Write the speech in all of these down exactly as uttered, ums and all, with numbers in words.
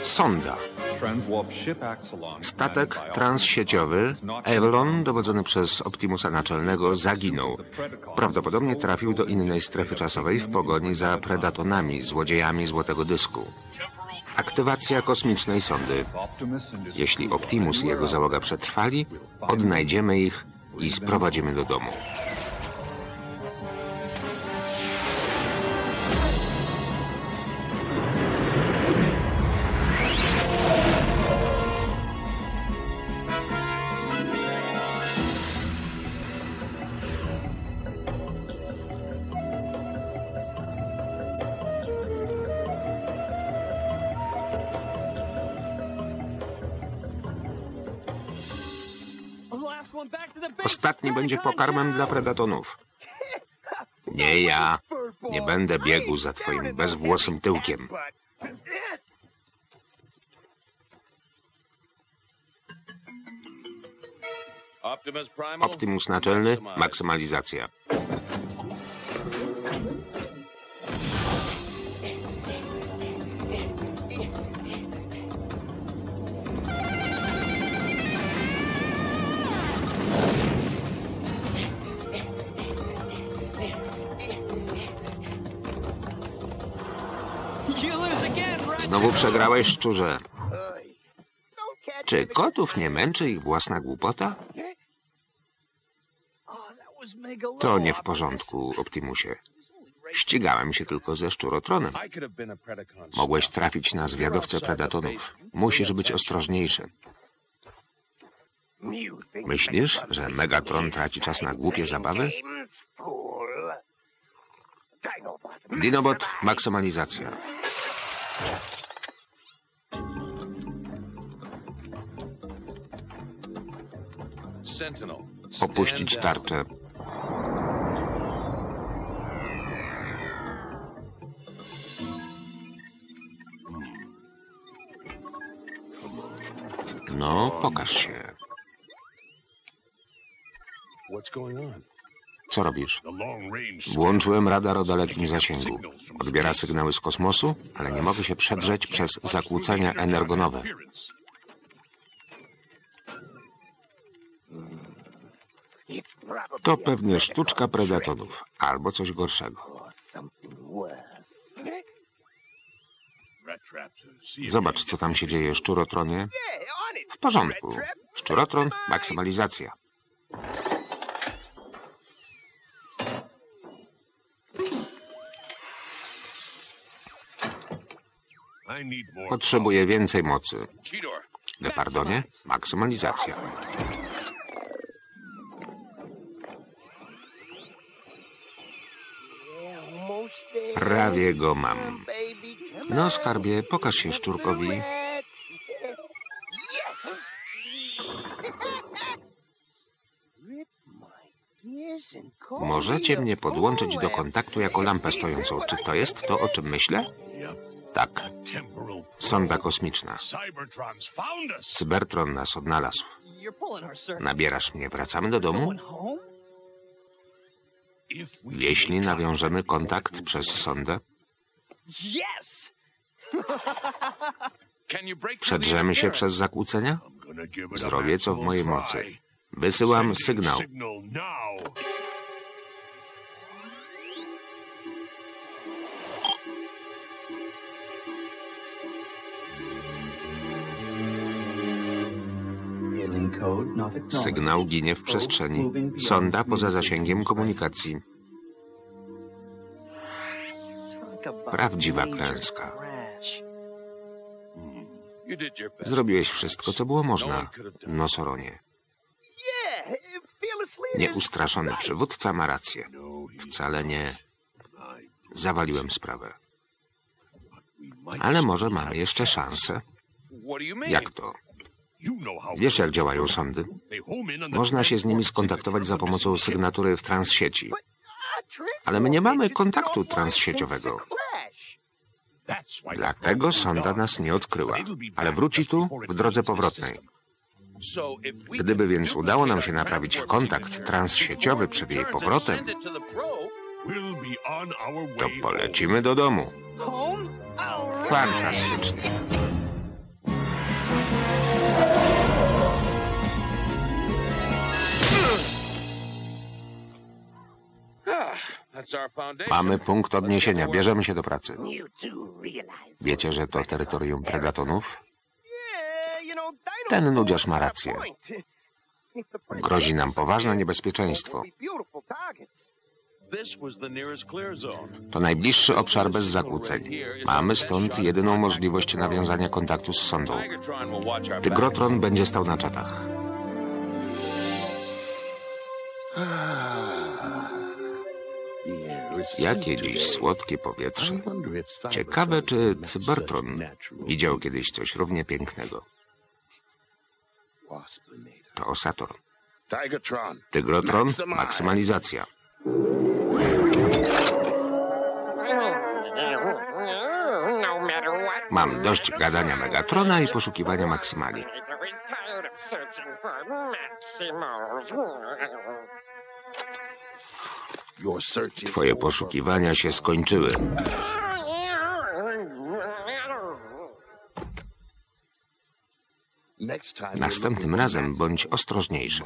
Sonda. Statek transsieciowy Avalon, dowodzony przez Optimusa Naczelnego, zaginął. Prawdopodobnie trafił do innej strefy czasowej w pogoni za predatonami, złodziejami złotego dysku. Aktywacja kosmicznej sondy. Jeśli Optimus i jego załoga przetrwali, odnajdziemy ich i sprowadzimy do domu. Ostatni będzie pokarmem dla predatonów. Nie ja. Nie będę biegł za twoim bezwłosym tyłkiem. Optimus Naczelny, maksymalizacja. Znowu przegrałeś, szczurze. Czy kotów nie męczy ich własna głupota? To nie w porządku, Optimusie. Ścigałem się tylko ze szczurotronem. Mogłeś trafić na zwiadowcę predatonów. Musisz być ostrożniejszy. Myślisz, że Megatron traci czas na głupie zabawy? Dinobot, maksymalizacja. Opuścić tarczę. No, pokaż się. Co robisz? Włączyłem radar o dalekim zasięgu. Odbiera sygnały z kosmosu, ale nie mogę się przedrzeć przez zakłócenia energonowe. To pewnie sztuczka predatonów, albo coś gorszego. Zobacz, co tam się dzieje, szczurotronie. W porządku. Szczurotron, maksymalizacja. Potrzebuję więcej mocy. Lepardonie, maksymalizacja. Prawie go mam. No, skarbie, pokaż się szczurkowi. Możecie mnie podłączyć do kontaktu jako lampę stojącą. Czy to jest to, o czym myślę? Tak. Sonda kosmiczna. Cybertron nas odnalazł. Nabierasz mnie. Wracamy do domu? Jeśli nawiążemy kontakt przez sondę? Przedrzemy się przez zakłócenia? Zrobię, co w mojej mocy. Wysyłam sygnał. Sygnał ginie w przestrzeni. Sonda poza zasięgiem komunikacji. Prawdziwa klęska. Zrobiłeś wszystko, co było można, Nosoronie. Nieustraszony przywódca ma rację. Wcale nie zawaliłem sprawę. Ale może mamy jeszcze szansę? Jak to? Wiesz, jak działają sondy? Można się z nimi skontaktować za pomocą sygnatury w transsieci. Ale my nie mamy kontaktu transsieciowego. Dlatego sonda nas nie odkryła. Ale wróci tu w drodze powrotnej. Gdyby więc udało nam się naprawić kontakt transsieciowy przed jej powrotem, to polecimy do domu. Fantastycznie. Mamy punkt odniesienia. Bierzemy się do pracy. Wiecie, że to terytorium predatonów? Ten nudziarz ma rację. Grozi nam poważne niebezpieczeństwo. To najbliższy obszar bez zakłóceń. Mamy stąd jedyną możliwość nawiązania kontaktu z sondą. Tygrotron będzie stał na czatach. Jakie dziś słodkie powietrze. Ciekawe, czy Cybertron widział kiedyś coś równie pięknego. To Osator. Tygrotron, maksymalizacja. Mam dość gadania Megatrona i poszukiwania maksymali. Twoje poszukiwania się skończyły. Następnym razem bądź ostrożniejszy.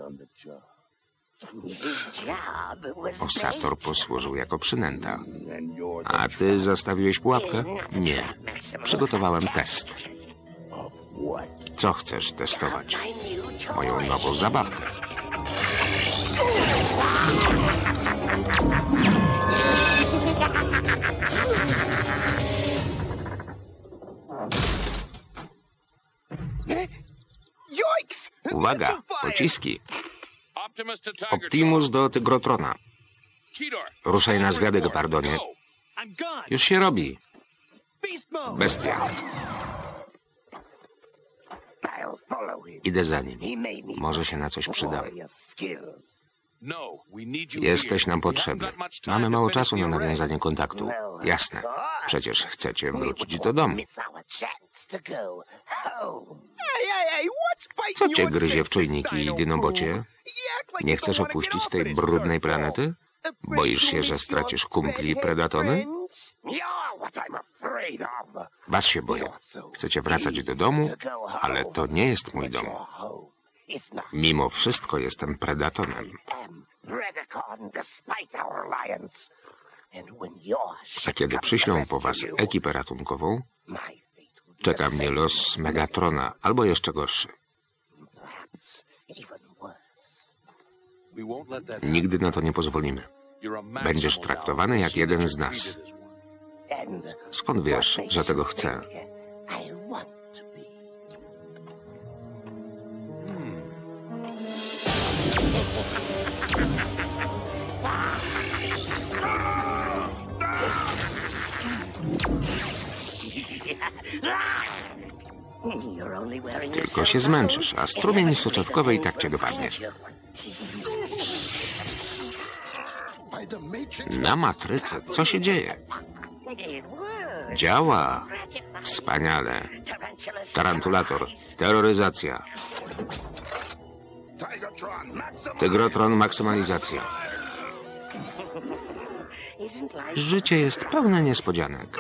Osator posłużył jako przynęta. A ty zastawiłeś pułapkę? Nie. Przygotowałem test. Co chcesz testować? Moją nową zabawkę. Uwaga, pociski. Optimus do Tygrotrona. Ruszaj na zwiady, Gepardonie. Już się robi. Bestia. Idę za nim. Może się na coś przyda. Jesteś nam potrzebny. Mamy mało czasu na nawiązanie kontaktu. Jasne. Przecież chcecie wrócić do domu. Co cię gryzie w czujniki i dynobocie? Nie chcesz opuścić tej brudnej planety? Boisz się, że stracisz kumpli i predatony? Was się boję. Chcecie wracać do domu, ale to nie jest mój dom. Mimo wszystko jestem predatonem. A kiedy przyślą po was ekipę ratunkową, czeka mnie los Megatrona, albo jeszcze gorszy. Nigdy na to nie pozwolimy. Będziesz traktowany jak jeden z nas. Skąd wiesz, że tego chcę? Tylko się zmęczysz, a strumień soczewkowy i tak cię dopadnie. Na matryce co się dzieje? Działa. Wspaniale. Tarantulator. Terroryzacja. Tygrotron, maksymalizacja. Życie jest pełne niespodzianek.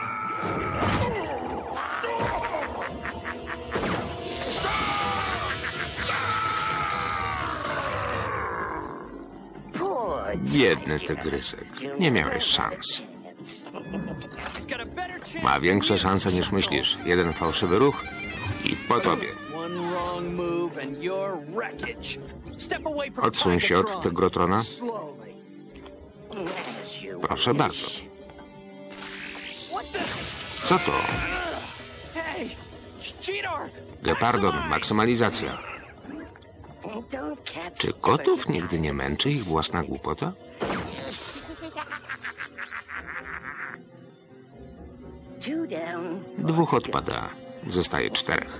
Biedny tygrysek. Nie miałeś szans. Ma większe szanse niż myślisz. Jeden fałszywy ruch i po tobie. Odsuń się od Tygrotrona. Proszę bardzo. Co to? Gepardon, maksymalizacja. Czy kotów nigdy nie męczy ich własna głupota? Dwóch odpada. Zostaje czterech.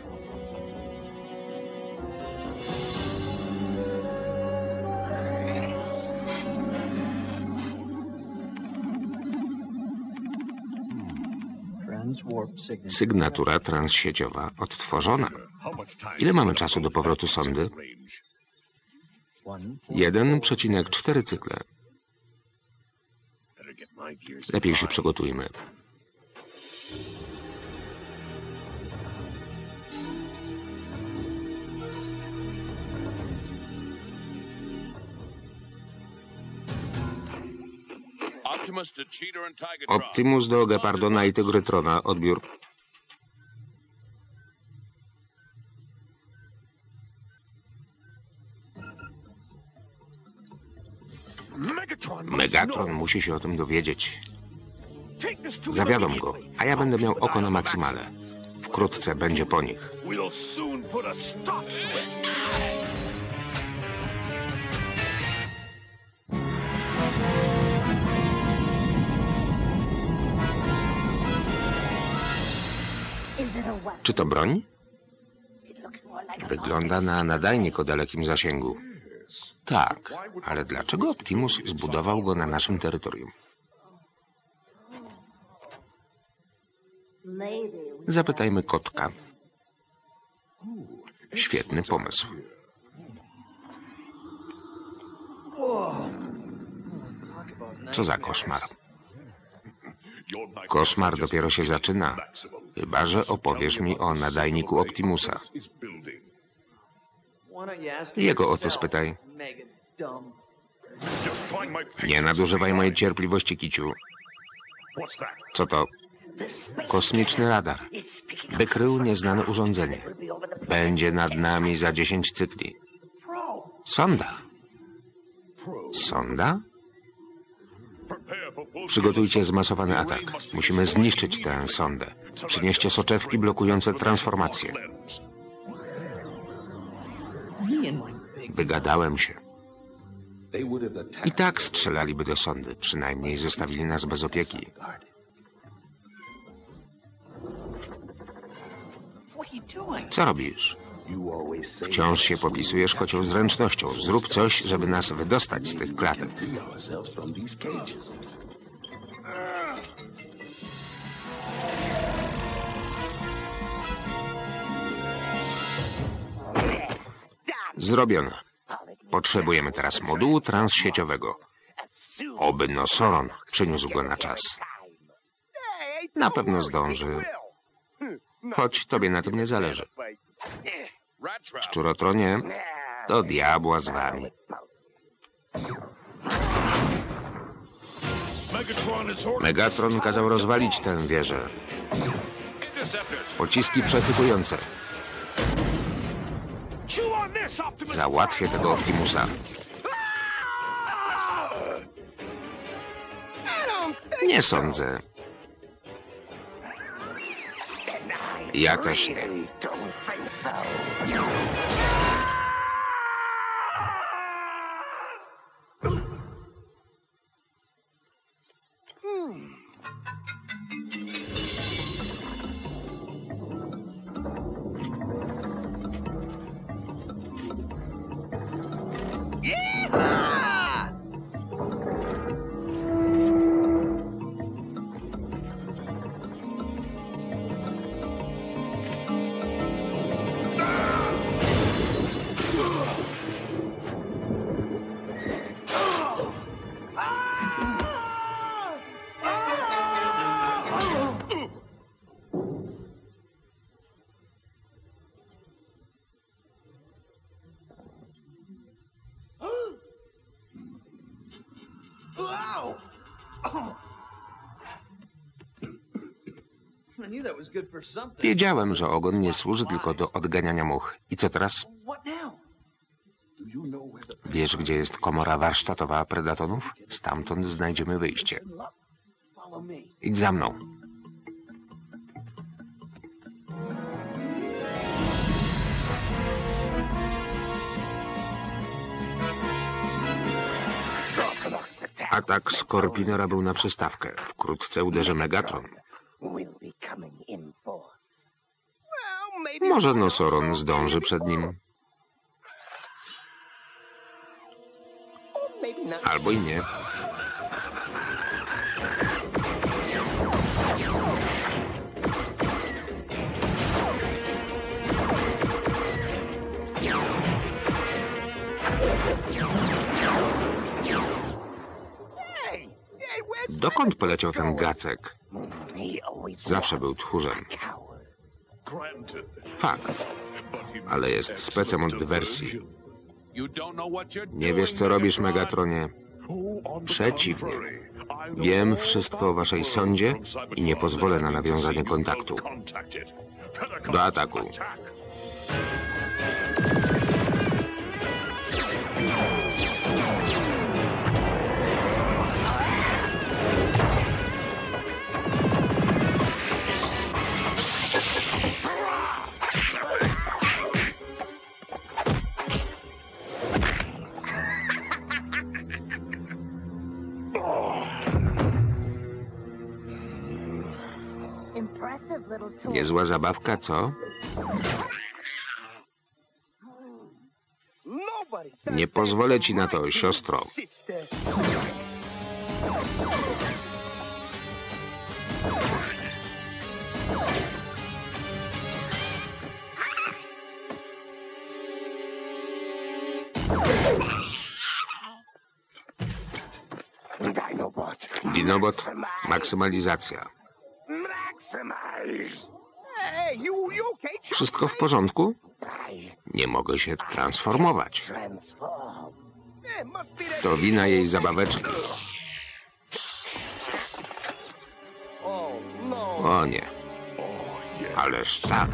Sygnatura transsieciowa odtworzona. Ile mamy czasu do powrotu sondy? jeden przecinek cztery cykle. Lepiej się przygotujmy. Optimus do Gepardona i Tygrytrona. Odbiór. Megatron musi się o tym dowiedzieć. Zawiadom go, a ja będę miał oko na Maksimale. Wkrótce będzie po nich. Czy to broń? Wygląda na nadajnik o dalekim zasięgu. Tak, ale dlaczego Optimus zbudował go na naszym terytorium? Zapytajmy kotka. Świetny pomysł. Co za koszmar. Koszmar dopiero się zaczyna, chyba że opowiesz mi o nadajniku Optimusa. Jego o to spytaj. Nie nadużywaj mojej cierpliwości, Kiciu. Co to? Kosmiczny radar. Wykrył nieznane urządzenie. Będzie nad nami za dziesięć cykli. Sonda. Sonda? Przygotujcie zmasowany atak. Musimy zniszczyć tę sondę. Przynieście soczewki blokujące transformację. Wygadałem się. I tak strzelaliby do sondy. Przynajmniej zostawili nas bez opieki. Co robisz? Wciąż się popisujesz kocią zręcznością. Zrób coś, żeby nas wydostać z tych klatek. Zrobione. Potrzebujemy teraz modułu transsieciowego. Oby Nosoron przyniósł go na czas. Na pewno zdąży. Choć tobie na tym nie zależy. Szczurotronie, do diabła z wami. Megatron kazał rozwalić tę wieżę. Pociski przechwytujące. Załatwię tego Optimusa. Nie sądzę. Ja też nie. Wiedziałem, że ogon nie służy tylko do odganiania much. I co teraz? Wiesz, gdzie jest komora warsztatowa Predatonów? Stamtąd znajdziemy wyjście. Idź za mną. Atak Skorpionera był na przystawkę. Wkrótce uderzy Megatron. Może Nosoron zdąży przed nim. Albo i nie. Dokąd poleciał ten Gacek? Zawsze był tchórzem. Fakt. Ale jest specem od dywersji. Nie wiesz, co robisz, Megatronie. Przeciwnie. Wiem wszystko o waszej sądzie i nie pozwolę na nawiązanie kontaktu. Do ataku. Niezła zabawka, co? Nie pozwolę ci na to, siostro. Dinobot, maksymalizacja. Wszystko w porządku? Nie mogę się transformować. To wina jej zabaweczki. O nie. Ależ tak.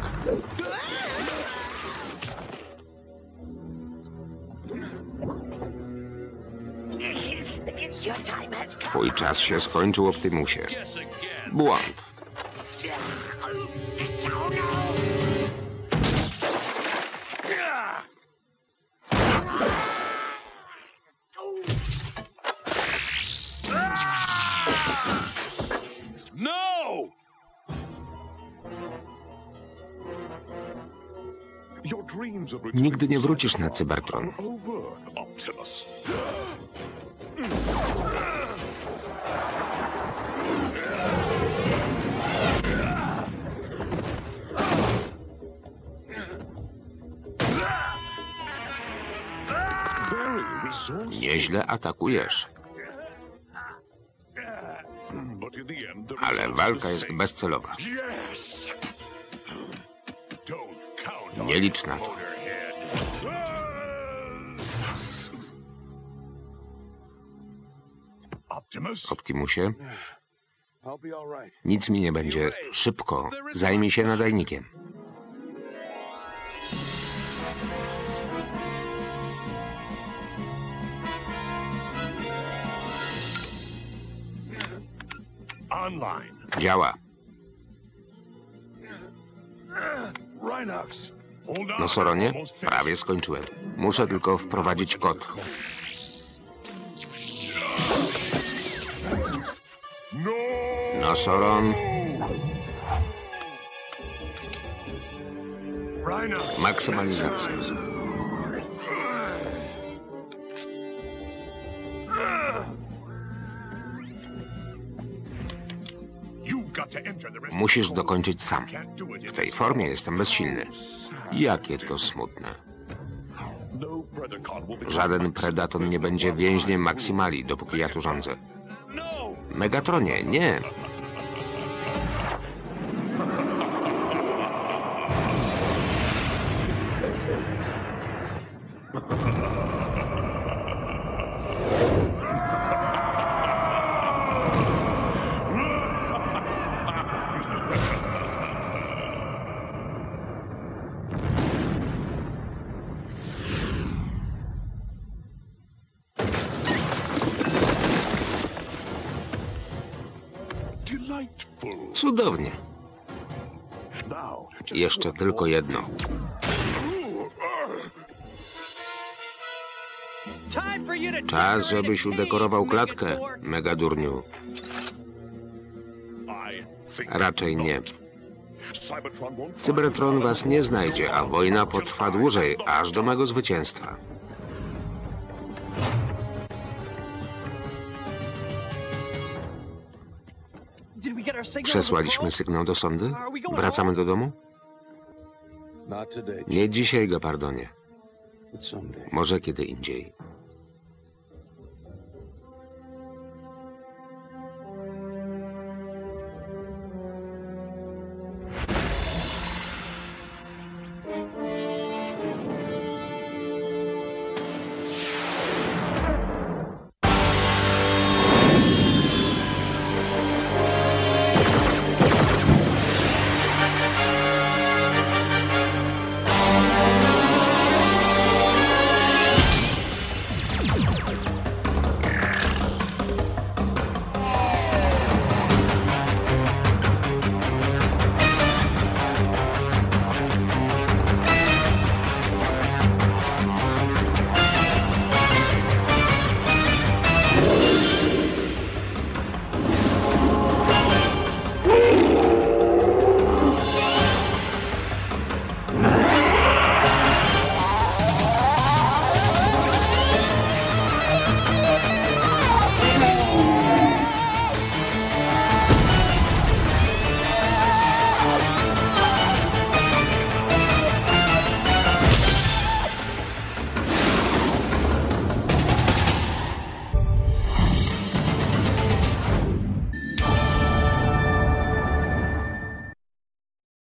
Twój czas się skończył, Optimusie. Błąd. Nigdy nie wrócisz na Cybertron. Nieźle atakujesz. Ale walka jest bezcelowa. Nie licz na to. Optimusie, nic mi nie będzie. Szybko, zajmij się nadajnikiem. Działa. Nosoronie, prawie skończyłem. Muszę tylko wprowadzić kod. Nosoron. Maksymalizacja. Musisz dokończyć sam. W tej formie jestem bezsilny. Jakie to smutne. Żaden Predaton nie będzie więźniem Maksimali, dopóki ja tu rządzę. Megatronie, nie. Cudownie. Jeszcze tylko jedno. Czas, żebyś udekorował klatkę, megadurniu. Raczej nie. Cybertron was nie znajdzie, a wojna potrwa dłużej, aż do mego zwycięstwa. Przesłaliśmy sygnał do sondy? Wracamy do domu? Nie dzisiaj, Gepardonie. Może kiedy indziej.